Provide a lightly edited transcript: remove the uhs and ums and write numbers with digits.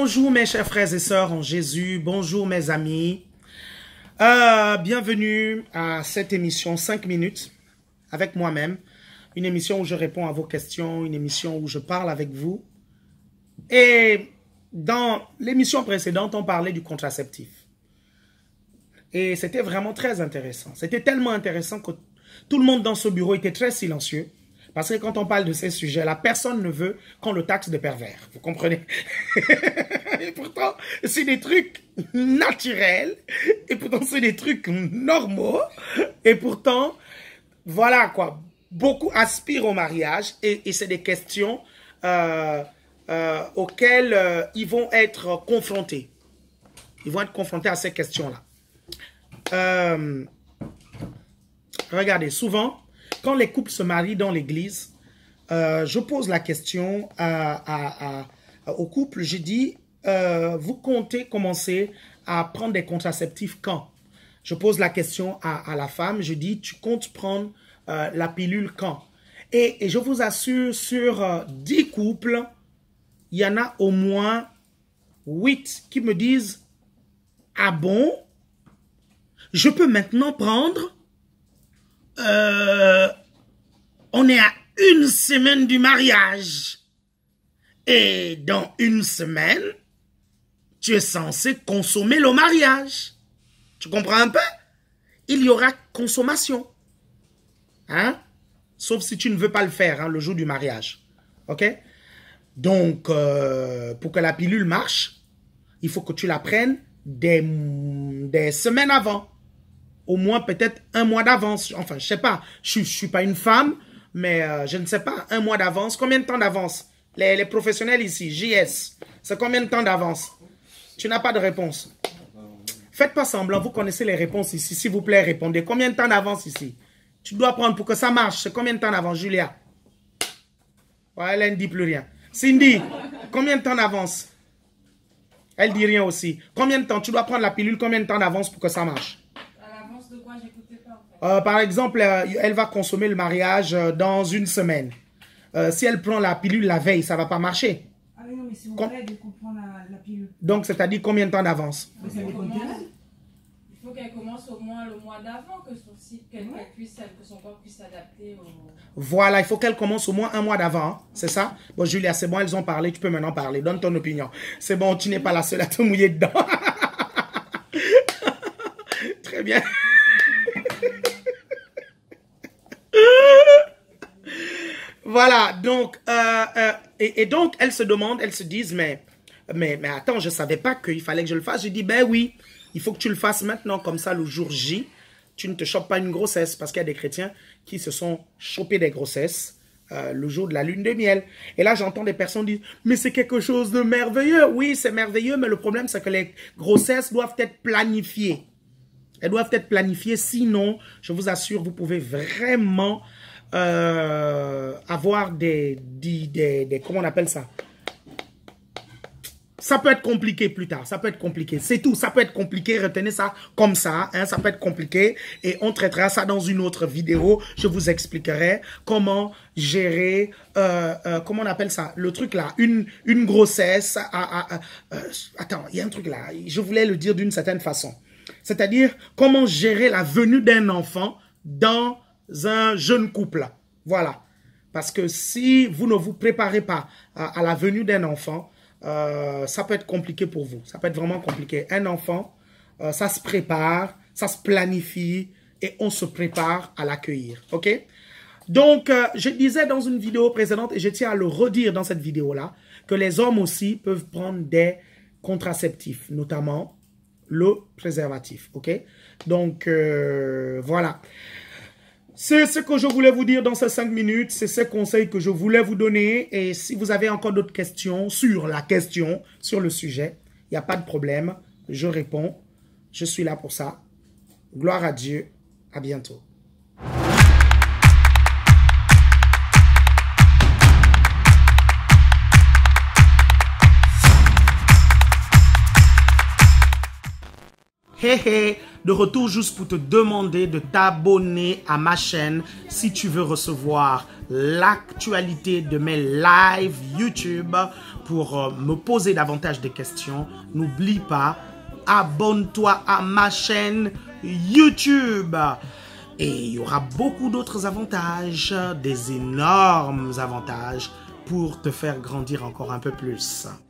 Bonjour mes chers frères et sœurs en Jésus, bonjour mes amis. Bienvenue à cette émission 5 minutes avec moi-même. Une émission où je réponds à vos questions, une émission où je parle avec vous. Et dans l'émission précédente, on parlait du contraceptif. Et c'était vraiment très intéressant. C'était tellement intéressant que tout le monde dans ce bureau était très silencieux. Parce que quand on parle de ces sujets-là, personne ne veut qu'on le taxe de pervers. Vous comprenez? Et pourtant, c'est des trucs naturels. Et pourtant, c'est des trucs normaux. Et pourtant, voilà quoi. Beaucoup aspirent au mariage. Et c'est des questions auxquelles ils vont être confrontés. Ils vont être confrontés à ces questions-là. Regardez, souvent, quand les couples se marient dans l'église, je pose la question au couple, je dis, vous comptez commencer à prendre des contraceptifs quand? Je pose la question à la femme, je dis, tu comptes prendre la pilule quand? Et je vous assure, sur 10 couples, il y en a au moins 8 qui me disent, ah bon? Je peux maintenant prendre? On est à 1 semaine du mariage. Et dans 1 semaine, tu es censé consommer le mariage. Tu comprends un peu? Il y aura consommation. Hein? Sauf si tu ne veux pas le faire, hein, le jour du mariage. Ok? Donc, pour que la pilule marche, il faut que tu la prennes des semaines avant. Au moins peut-être 1 mois d'avance. Enfin, je sais pas. Je suis pas une femme, mais je ne sais pas. 1 mois d'avance. Combien de temps d'avance? Les professionnels ici, JS, c'est combien de temps d'avance? Tu n'as pas de réponse. Faites pas semblant, vous connaissez les réponses ici. S'il vous plaît, répondez. Combien de temps d'avance ici? Tu dois prendre pour que ça marche. C'est combien de temps d'avance, Julia? Ouais, elle ne dit plus rien. Cindy, combien de temps d'avance? Elle dit rien aussi. Combien de temps? Tu dois prendre la pilule, combien de temps d'avance pour que ça marche? Par exemple, elle va consommer le mariage dans 1 semaine. Si elle prend la pilule la veille, ça ne va pas marcher. Ah oui, non, mais si vous voulez, elle comprend la pilule. Donc, c'est-à-dire combien de temps d'avance? Il faut qu'elle commence au moins le mois d'avant, que son corps puisse s'adapter au... Voilà, il faut qu'elle commence au moins 1 mois d'avant. Hein, c'est ça? Bon, Julia, c'est bon, elles ont parlé. Tu peux maintenant parler. Donne ton opinion. C'est bon, tu n'es pas la seule à te mouiller dedans. Très bien. Voilà, donc, et donc, elles se demandent, elles se disent, mais attends, je ne savais pas qu'il fallait que je le fasse. Je dis, ben oui, il faut que tu le fasses maintenant, comme ça, le jour J, tu ne te chopes pas une grossesse, parce qu'il y a des chrétiens qui se sont chopés des grossesses le jour de la lune de miel. Et là, j'entends des personnes dire, mais c'est quelque chose de merveilleux. Oui, c'est merveilleux, mais le problème, c'est que les grossesses doivent être planifiées. Elles doivent être planifiées, sinon, je vous assure, vous pouvez vraiment... avoir des comment on appelle ça, ça peut être compliqué plus tard, ça peut être compliqué, c'est tout, ça peut être compliqué, retenez ça comme ça, hein, ça peut être compliqué et on traitera ça dans une autre vidéo. Je vous expliquerai comment gérer comment on appelle ça, le truc là, une grossesse attends, il y a un truc là, je voulais le dire d'une certaine façon, c'est-à-dire comment gérer la venue d'un enfant dans un jeune couple. Voilà. Parce que si vous ne vous préparez pas à la venue d'un enfant, ça peut être compliqué pour vous. Ça peut être vraiment compliqué. Un enfant, ça se prépare, ça se planifie et on se prépare à l'accueillir. OK? Donc, je disais dans une vidéo précédente et je tiens à le redire dans cette vidéo-là que les hommes aussi peuvent prendre des contraceptifs, notamment le préservatif. OK? Donc, voilà. C'est ce que je voulais vous dire dans ces 5 minutes. C'est ces conseils que je voulais vous donner. Et si vous avez encore d'autres questions sur la question, sur le sujet, il n'y a pas de problème. Je réponds. Je suis là pour ça. Gloire à Dieu. À bientôt. Hey, hey. De retour juste pour te demander de t'abonner à ma chaîne si tu veux recevoir l'actualité de mes lives YouTube pour me poser davantage de questions, n'oublie pas, abonne-toi à ma chaîne YouTube. Et il y aura beaucoup d'autres avantages, des énormes avantages pour te faire grandir encore un peu plus.